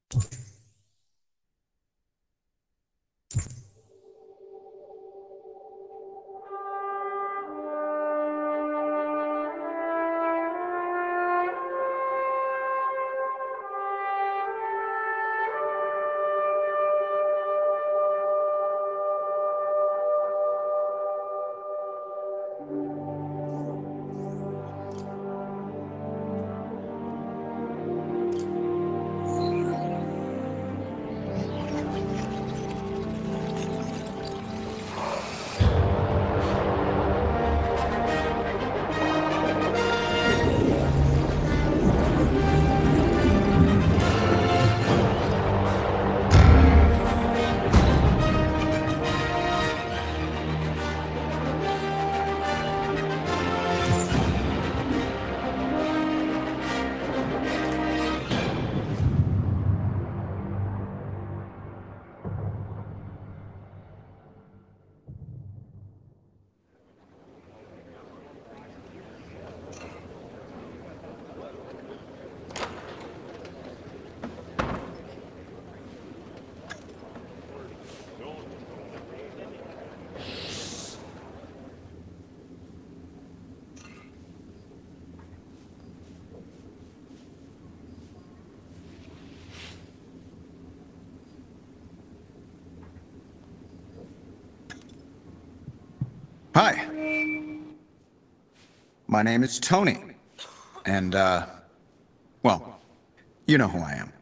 Hi. My name is Tony. And, well, you know who I am.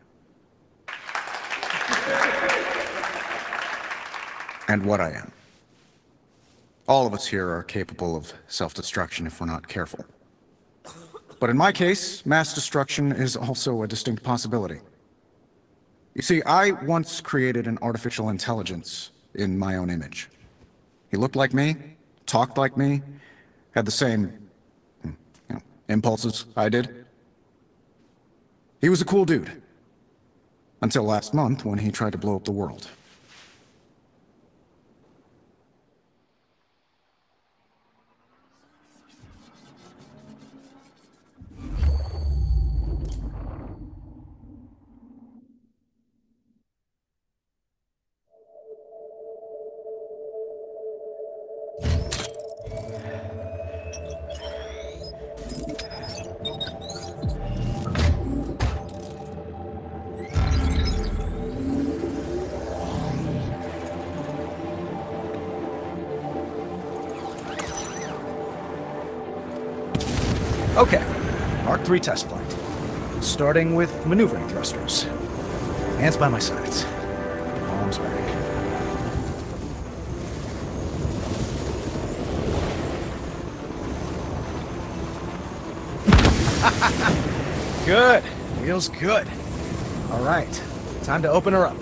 And what I am. All of us here are capable of self-destruction if we're not careful. But in my case, mass destruction is also a distinct possibility. You see, I once created an artificial intelligence in my own image. He looked like me, talked like me, had the same, impulses I did. He was a cool dude. Until last month when he tried to blow up the world. Okay, Mark III test flight. Starting with maneuvering thrusters. Hands by my sides. Arms back. Good. Feels good. All right, time to open her up.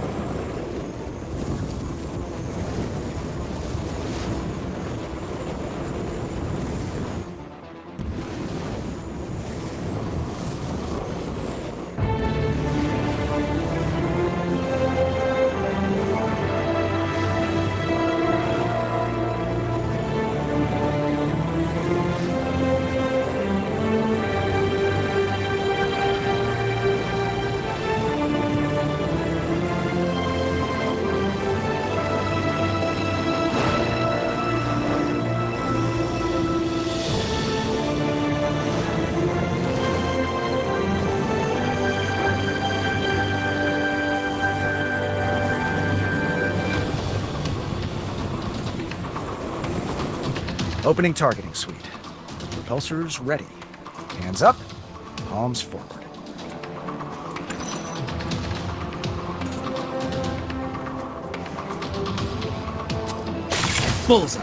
Opening targeting suite. Repulsors ready. Hands up, palms forward. Bullseye.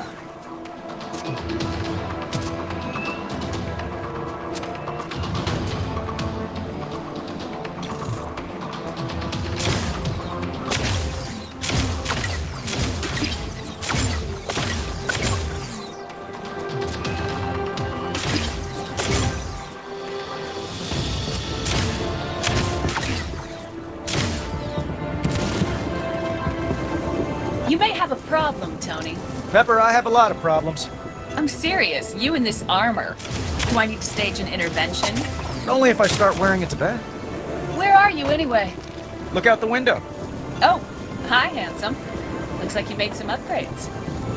You may have a problem, Tony. Pepper, I have a lot of problems. I'm serious. You in this armor. Do I need to stage an intervention? Only if I start wearing it to bed. Where are you, anyway? Look out the window. Oh, hi, handsome. Looks like you made some upgrades.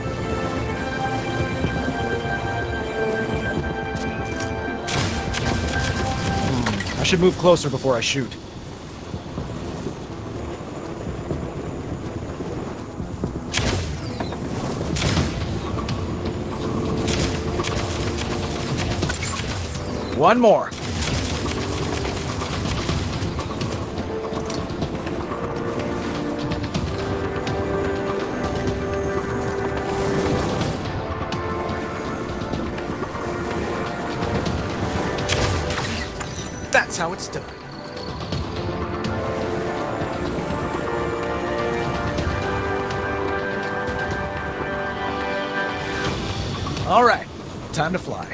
I should move closer before I shoot. One more. That's how it's done. All right, time to fly.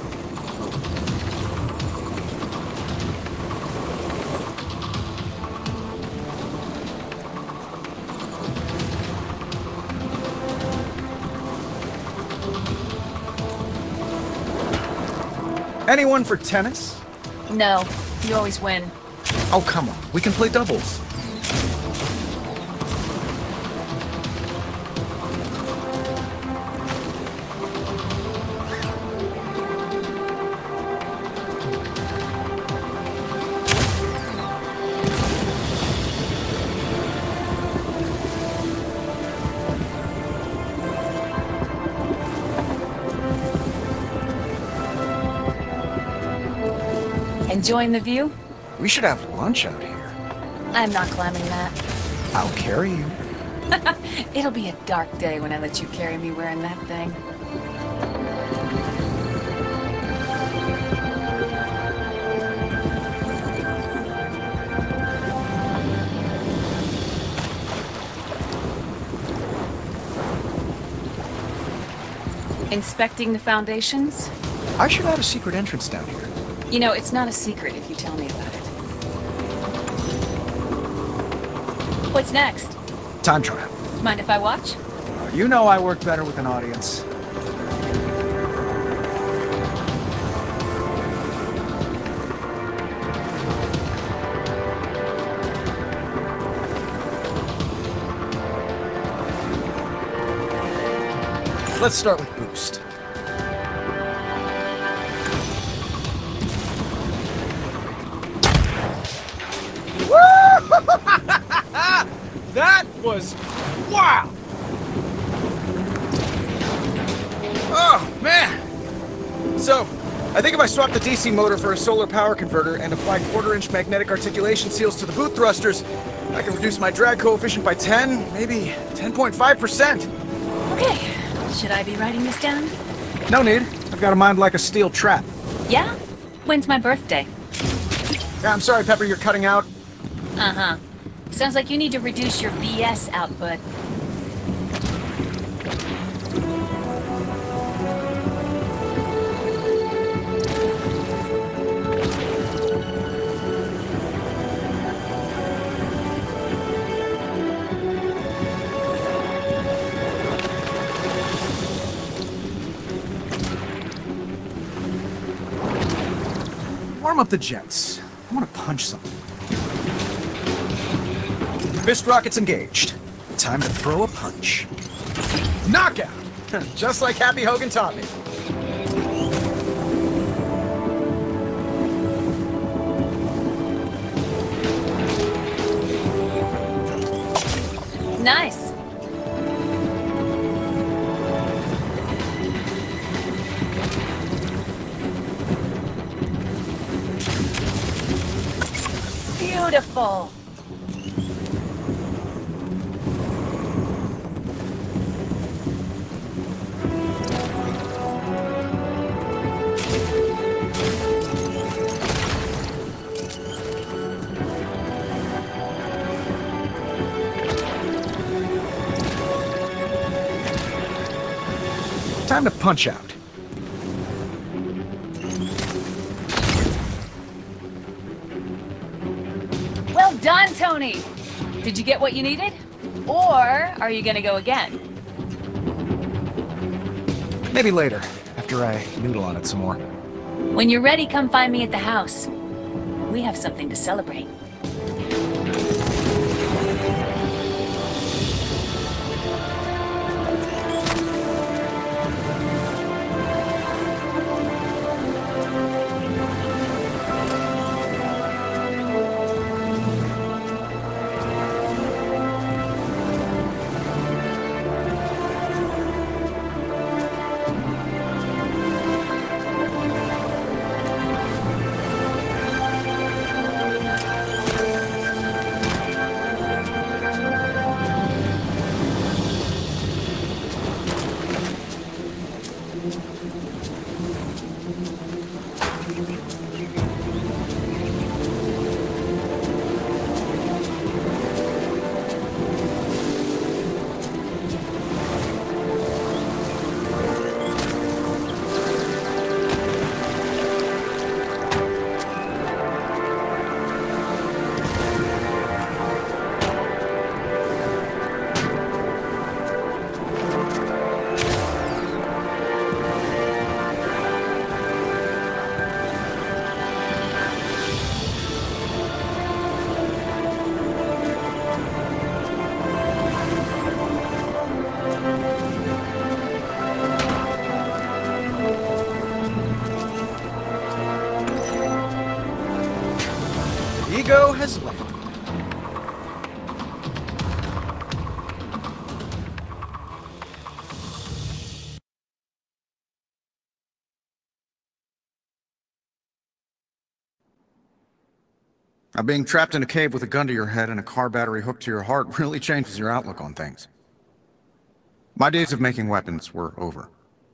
Anyone for tennis? No, you always win. Oh, come on. We can play doubles. Enjoying the view? We should have lunch out here. I'm not climbing that. I'll carry you. It'll be a dark day when I let you carry me wearing that thing. Inspecting the foundations? I should have a secret entrance down here. You know, it's not a secret if you tell me about it. What's next? Time trial. Mind if I watch? You know I work better with an audience. Let's start with boost. That was... wow! Oh, man! So, I think if I swap the DC motor for a solar power converter and apply quarter-inch magnetic articulation seals to the boot thrusters, I can reduce my drag coefficient by 10, maybe 10.5%. Okay, should I be writing this down? No need. I've got a mind like a steel trap. Yeah? When's my birthday? Yeah, I'm sorry, Pepper, you're cutting out. Uh-huh. Sounds like you need to reduce your BS output. Warm up the jets. I want to punch something. Fist rockets engaged. Time to throw a punch. Knockout! Just like Happy Hogan taught me. Nice. Beautiful. Time to punch out. Well done, Tony! Did you get what you needed? Or are you gonna go again? Maybe later, after I noodle on it some more. When you're ready, come find me at the house. We have something to celebrate. Ego has left. Now, being trapped in a cave with a gun to your head and a car battery hooked to your heart really changes your outlook on things. My days of making weapons were over.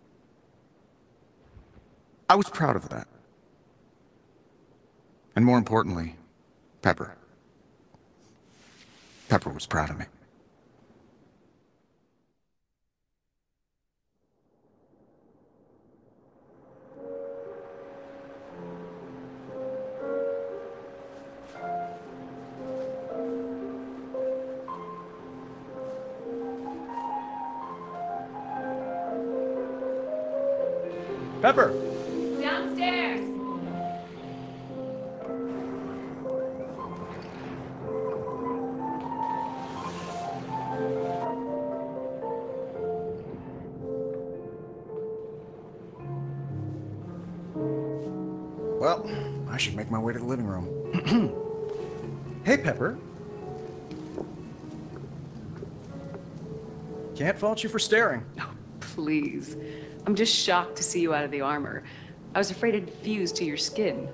I was proud of that. And more importantly, Pepper. Pepper was proud of me. Pepper! Downstairs! Well, I should make my way to the living room. Hey, Pepper. Can't fault you for staring. Oh, please. I'm just shocked to see you out of the armor. I was afraid it'd fuse to your skin.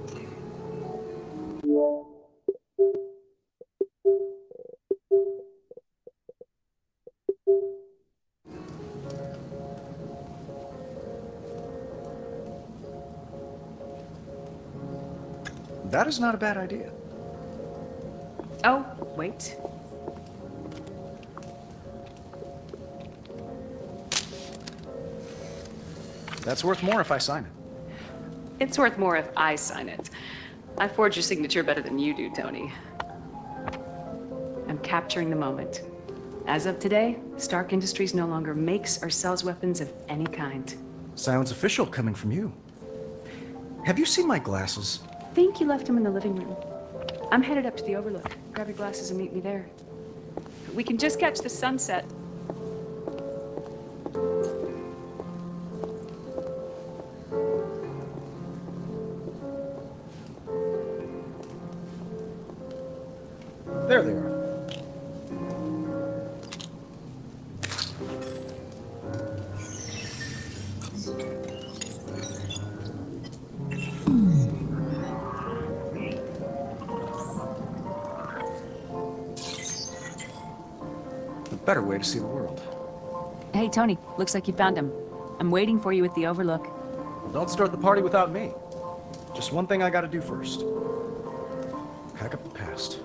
That is not a bad idea. Oh, wait. That's worth more if I sign it. It's worth more if I sign it. I forge your signature better than you do, Tony. I'm capturing the moment. As of today, Stark Industries no longer makes or sells weapons of any kind. Sounds official coming from you. Have you seen my glasses? I think you left them in the living room. I'm headed up to the Overlook. Grab your glasses and meet me there. We can just catch the sunset. There they are. A better way to see the world. Hey, Tony, looks like you found him. I'm waiting for you at the Overlook. Don't start the party without me. Just one thing I gotta do first. Pack up the past.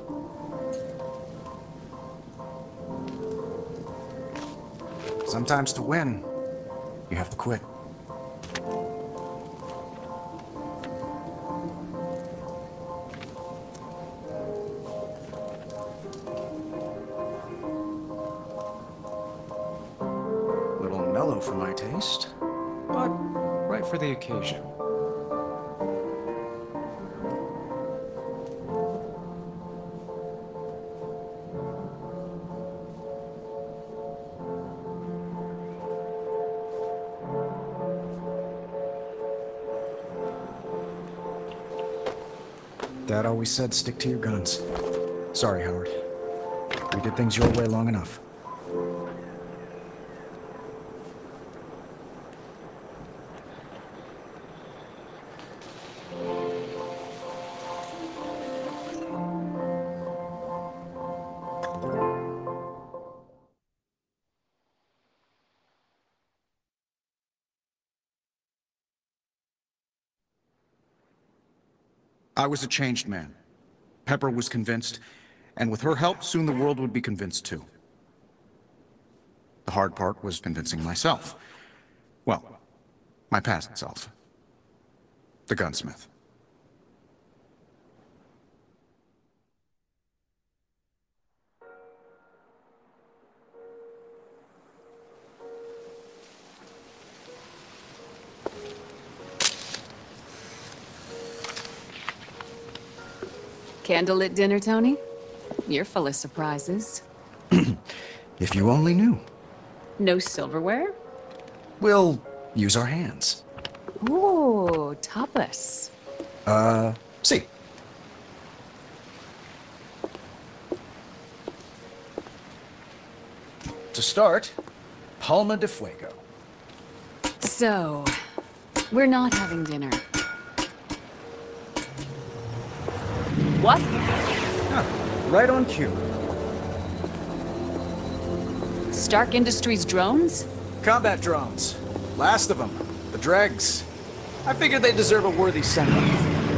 Sometimes to win, you have to quit. Little mellow for my taste, but right for the occasion. Dad always said stick to your guns. Sorry, Howard. We did things your way long enough. I was a changed man. Pepper was convinced, and with her help, soon the world would be convinced too. The hard part was convincing myself. Well, my past self. The gunsmith. Candlelit dinner, Tony? You're full of surprises. If you only knew. No silverware? We'll use our hands. Ooh, tapas. See. To start, Palma de Fuego. So, we're not having dinner. What? Right on cue. Stark Industries drones? Combat drones. Last of them. The dregs. I figured they deserve a worthy send-off.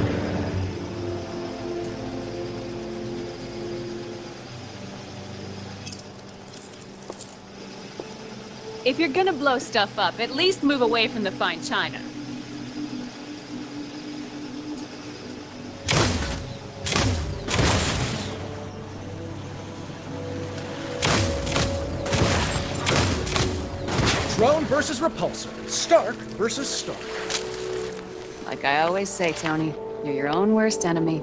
If you're gonna blow stuff up, at least move away from the fine china. Drone versus repulsor. Stark versus Stark. Like I always say, Tony, you're your own worst enemy.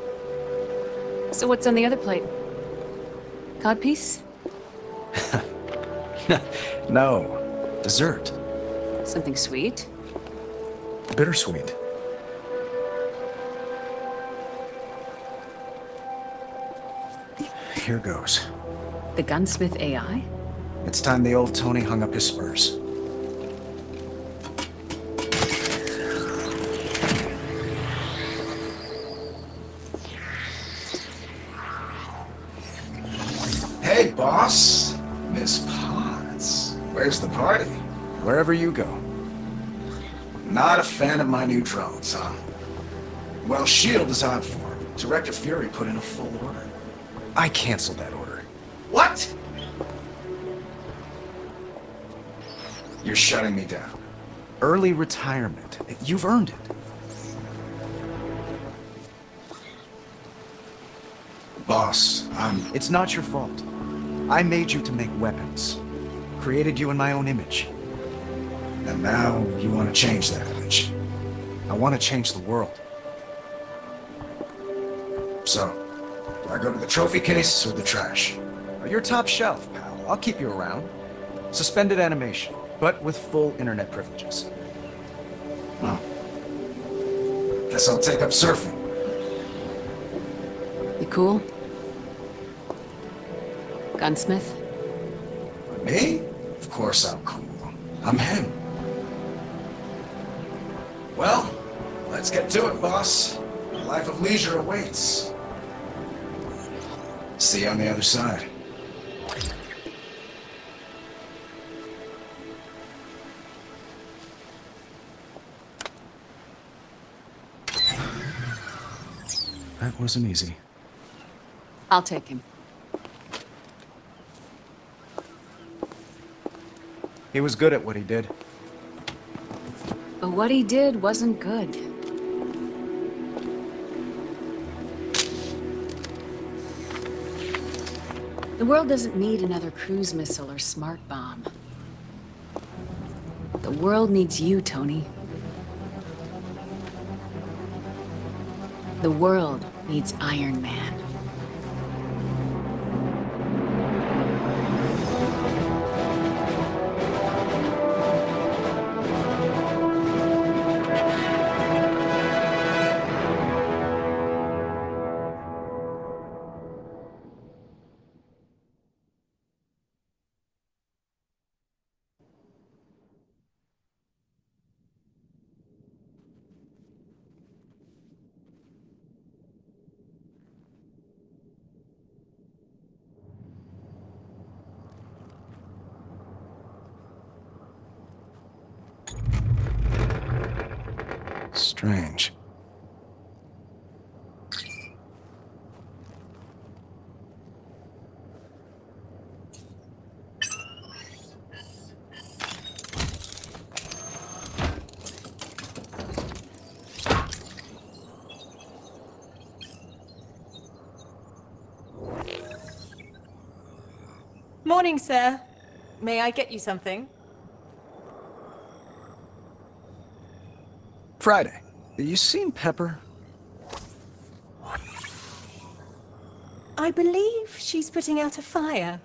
So what's on the other plate? Codpiece? No. Dessert. Something sweet? Bittersweet. Here goes. The gunsmith AI? It's time the old Tony hung up his spurs. Hey, boss. Miss Potts. Where's the party? Wherever you go. Not a fan of my new drones, huh? Well, S.H.I.E.L.D. is on for 'em. Director Fury put in a full order. I canceled that order. What? You're shutting me down. Early retirement. You've earned it. Boss, It's not your fault. I made you to make weapons. Created you in my own image. And now you want to change that image. I want to change the world. So, do I go to the trophy case or the trash? You're top shelf, pal. I'll keep you around. Suspended animation, but with full internet privileges. Huh. Guess I'll take up surfing. You cool? Gunsmith? Me? Of course I'm cool. I'm him. Well, let's get to it, boss. A life of leisure awaits. See you on the other side. That wasn't easy. I'll take him. He was good at what he did. But what he did wasn't good. The world doesn't need another cruise missile or smart bomb. The world needs you, Tony. The world needs Iron Man. Strange. Morning, sir. May I get you something? Friday. You seen Pepper? I believe she's putting out a fire.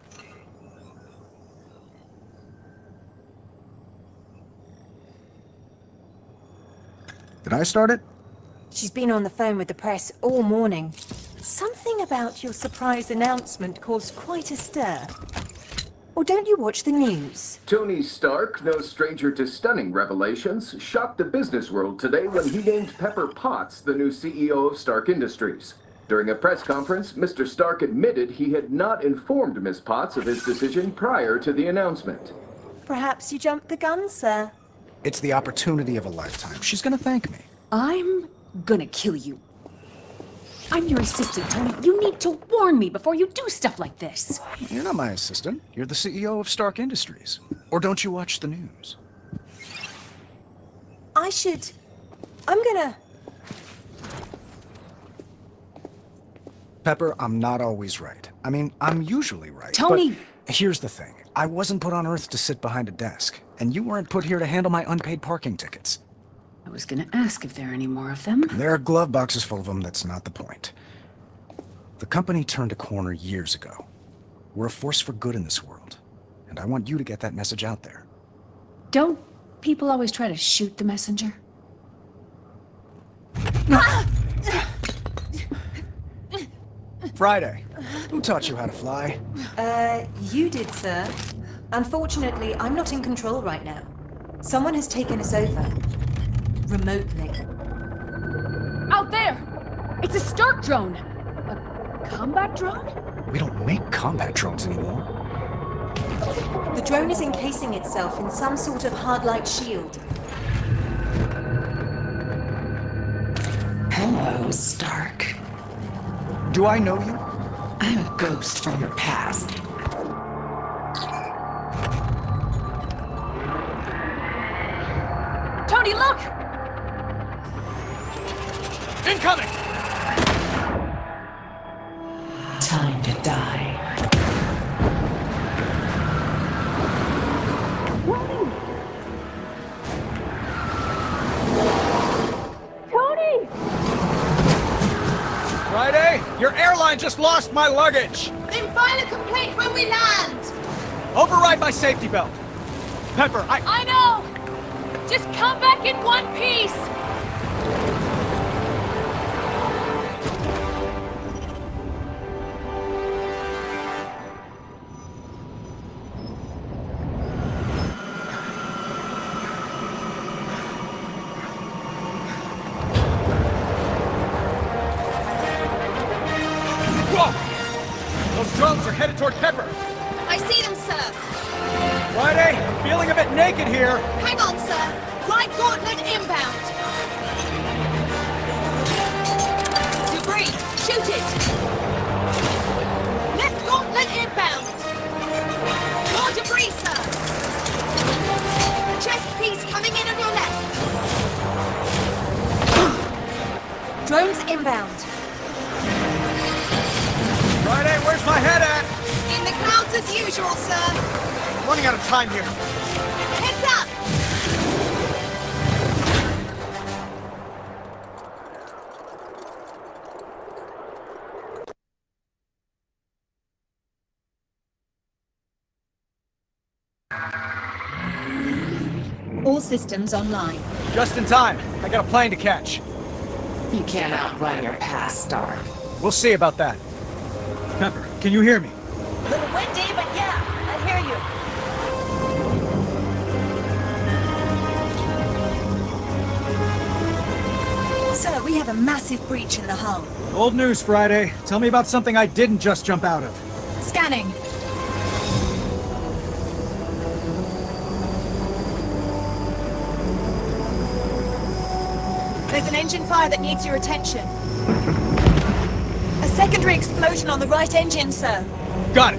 Did I start it? She's been on the phone with the press all morning. Something about your surprise announcement caused quite a stir. Or don't you watch the news? Tony Stark, no stranger to stunning revelations, shocked the business world today when he named Pepper Potts the new CEO of Stark Industries. During a press conference, Mr. Stark admitted he had not informed Ms. Potts of his decision prior to the announcement. Perhaps you jumped the gun, sir. It's the opportunity of a lifetime. She's gonna thank me. I'm gonna kill you. I'm your assistant, Tony. You need to warn me before you do stuff like this. You're not my assistant. You're the CEO of Stark Industries. Or don't you watch the news? I'm gonna... Pepper, I'm not always right. I mean, I'm usually right. Tony! But here's the thing. I wasn't put on Earth to sit behind a desk. And you weren't put here to handle my unpaid parking tickets. I was gonna ask if there are any more of them. There are glove boxes full of them. That's not the point. The company turned a corner years ago. We're a force for good in this world. And I want you to get that message out there. Don't people always try to shoot the messenger? Friday. Who taught you how to fly? You did, sir. Unfortunately, I'm not in control right now. Someone has taken us over. Remotely. Out there! It's a Stark drone! A combat drone? We don't make combat drones anymore. The drone is encasing itself in some sort of hard-light shield. Hello, Stark. Do I know you? I'm a ghost from your past. Tony, look! Incoming! Time to die. Tony! Friday, your airline just lost my luggage! Then file a complaint when we land! Override my safety belt! Pepper, I know! Just come back in one piece! Whoa! Those drones are headed toward Pepper! I see them, sir. Friday, I'm feeling a bit naked here! Hang on, sir. Right gauntlet inbound. Debris, shoot it. Left gauntlet inbound. More debris, sir. Chest piece coming in on your left. Drones inbound. Friday, where's my head at? In the clouds as usual, sir. I'm running out of time here. Heads up. All systems online. Just in time. I got a plane to catch. You can't outrun your past, Stark. We'll see about that. Pepper, can you hear me? Little windy, but yeah, I hear you. Sir, we have a massive breach in the hull. Old news, Friday. Tell me about something I didn't just jump out of. Scanning. There's an engine fire that needs your attention. A secondary explosion on the right engine, sir. Got it.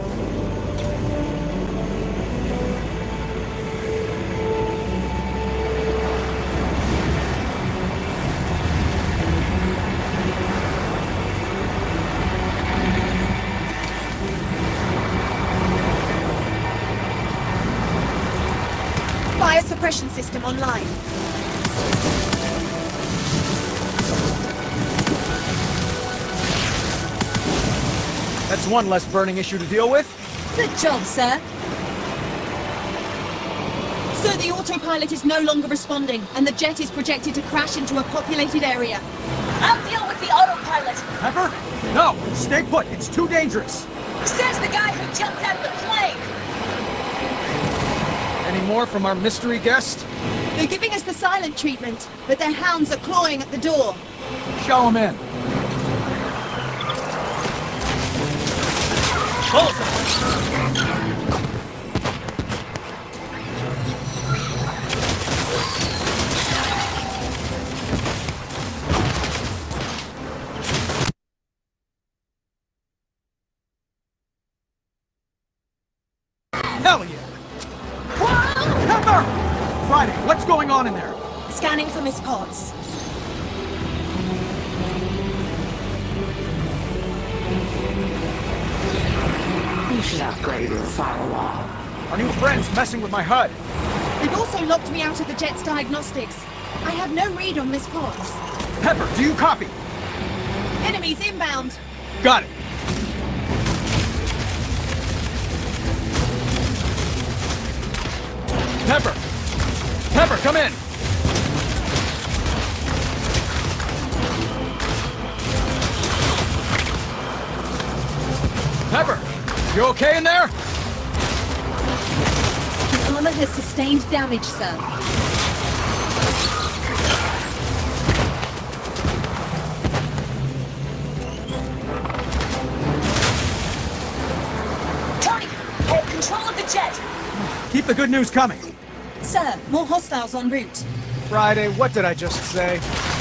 Fire suppression system online. That's one less burning issue to deal with. Good job, sir. So the autopilot is no longer responding, and the jet is projected to crash into a populated area. I'll deal with the autopilot. Pepper? No! Stay put! It's too dangerous! Says the guy who jumped out of the plane. Any more from our mystery guest? They're giving us the silent treatment, but their hounds are clawing at the door. Show him in. Hell yeah! Pepper! Friday, what's going on in there? Scanning for Miss Potts. You should upgrade your firewall. Our new friend's messing with my HUD. They've also locked me out of the jet's diagnostics. I have no read on Miss Potts. Pepper, do you copy? Enemies inbound. Got it. Pepper! Pepper, come in! Pepper, you okay in there? The armor has sustained damage, sir. Tony, hold control of the jet. Keep the good news coming. Sir, more hostiles en route. Friday, what did I just say?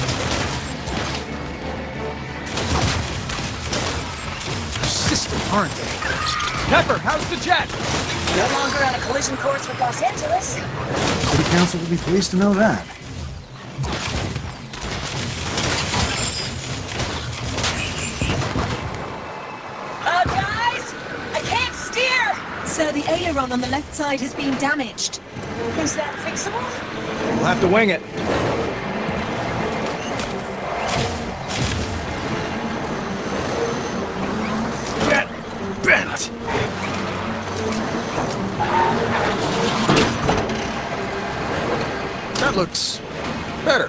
Persistent, aren't they? Pepper, how's the jet? No longer on a collision course with Los Angeles. City Council will be pleased to know that. Guys! I can't steer! Sir, the aileron on the left side has been damaged. Is that fixable? We'll have to wing it. Jet bent! That looks better.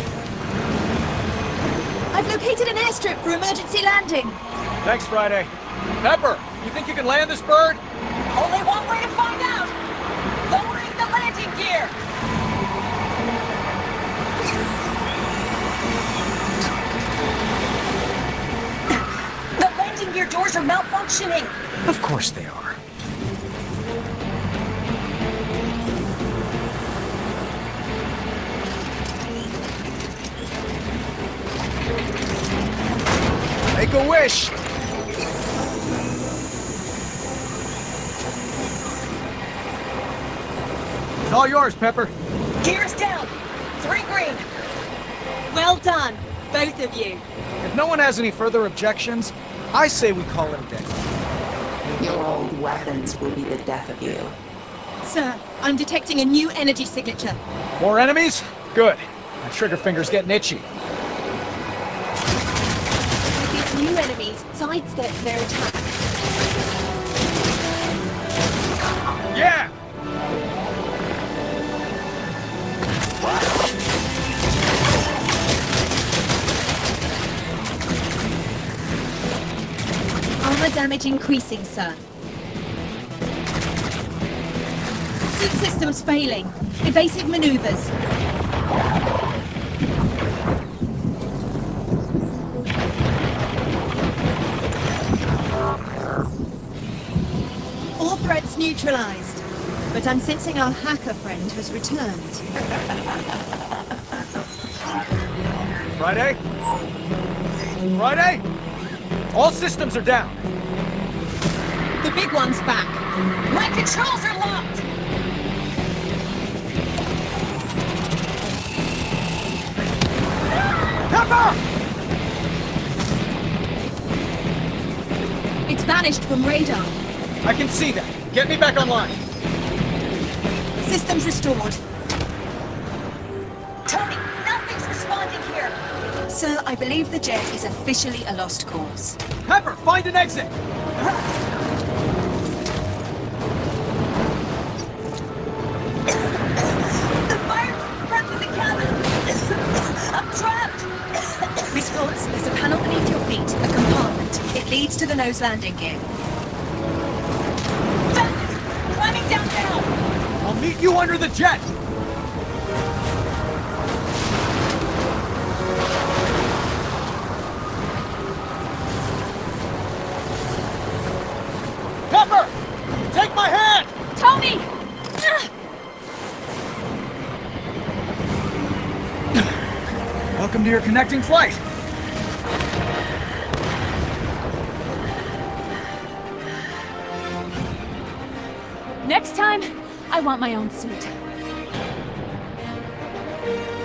I've located an airstrip for emergency landing. Thanks, Friday. Pepper, you think you can land this bird? Only one way to find out! Lowering the landing gear! The landing gear doors are malfunctioning! Of course they are. Make a wish! It's all yours, Pepper. Gears down! 3 green! Well done, both of you. If no one has any further objections, I say we call it a day. Your old weapons will be the death of you. Sir, I'm detecting a new energy signature. More enemies? Good. My trigger finger's getting itchy. These new enemies sidestep their attacks. Yeah! Armor damage increasing, sir. Suit systems failing. Evasive maneuvers. All threats neutralized. But I'm sensing our hacker friend has returned. Friday? Friday? All systems are down. The big one's back. My controls are locked. Pepper! It's vanished from radar. I can see that. Get me back online. Systems restored. Tony, nothing's responding here. Sir, I believe the jet is officially a lost cause. Pepper, find an exit! The fire front of the cabin. I'm trapped. Response, there's a panel beneath your feet, a compartment. It leads to the nose landing gear. Found it. Climbing down now. I'll meet you under the jet! Pepper! Take my hand! Tony! Welcome to your connecting flight. Next time, I want my own suit.